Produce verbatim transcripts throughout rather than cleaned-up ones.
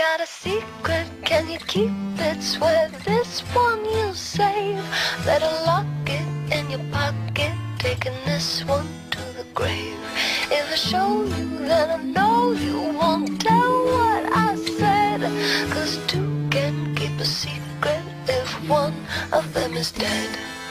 Got a secret, can you keep it? Swear this one you'll save. Better lock it in your pocket, taking this one to the grave. If I show you, then I know you won't tell what I said. Cause two can keep a secret if one of them is dead.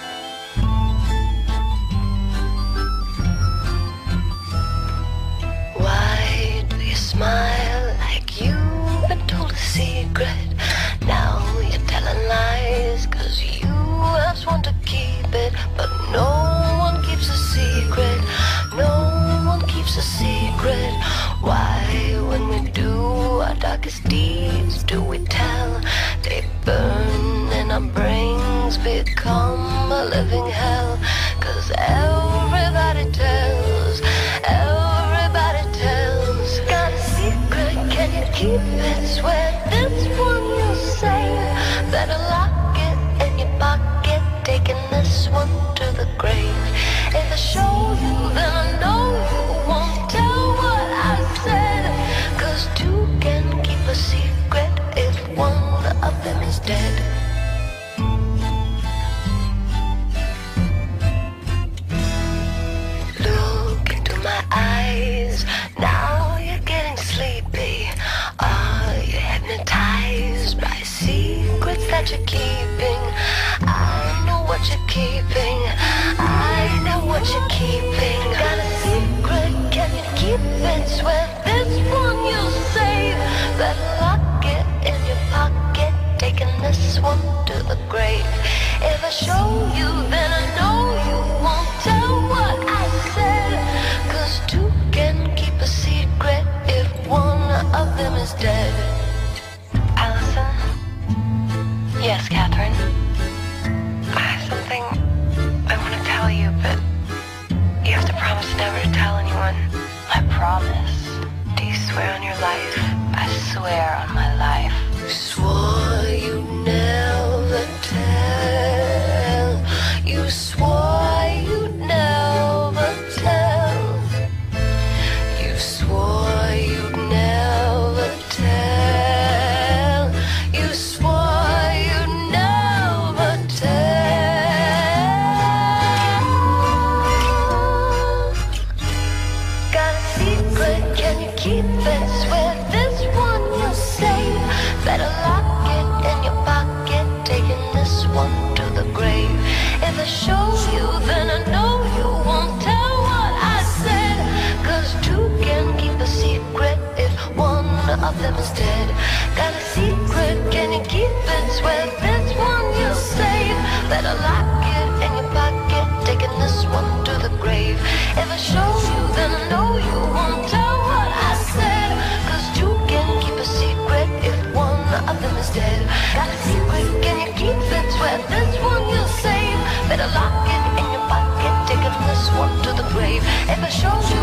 Why do you smile like you've been told a secret? Now you're telling lies cause you have sworn to keep it. But no one keeps a secret, no one keeps a secret. Why, when we do our darkest deeds, do we tell? They burn and our brains become a living hell. Cause everybody tells, everybody tells. Got a secret, can you keep it? Swear this one you'll save. Better lock it in your pocket, taking this one to the grave. If I show you, then I know you won't tell what I said. Cause two can keep a secret if one of them is dead. Look into my eyes, now you're getting sleepy. Are you hypnotized by secrets that you're keeping? I know what you're keeping, I know what you're keeping. Got a secret, can you keep it? Swear this one you'll save. Better lock it in your pocket, taking this one to the grave. If I show you, then I know you won't tell what I said. Cause two can keep a secret if one of them is dead. Allison? Yes, Catherine? I have something I want to tell you, but you have to promise never to tell anyone. I promise. Do you swear on your life? I swear on my life. You swore you'd never tell. You swore you'd never tell. You swore you'd never tell. You swore you'd never tell. Got a secret, can you keep it? Swear this one you'll save. Better lock it in your pocket, taking this one to the grave. If I show you, then I know you won't tell what I said. Cause two can keep a secret if one of them is dead. Got a secret, can you keep it? Swear this one you'll save. Better lock it in your pocket, taking this one to the grave. If I show you, then I know you won't tell what I said. Cause two can keep a secret if one of them is dead. Got a secret, can you keep it? Swear this one you'll save. Better lock it in your pocket, taking this one to the grave. If I show you,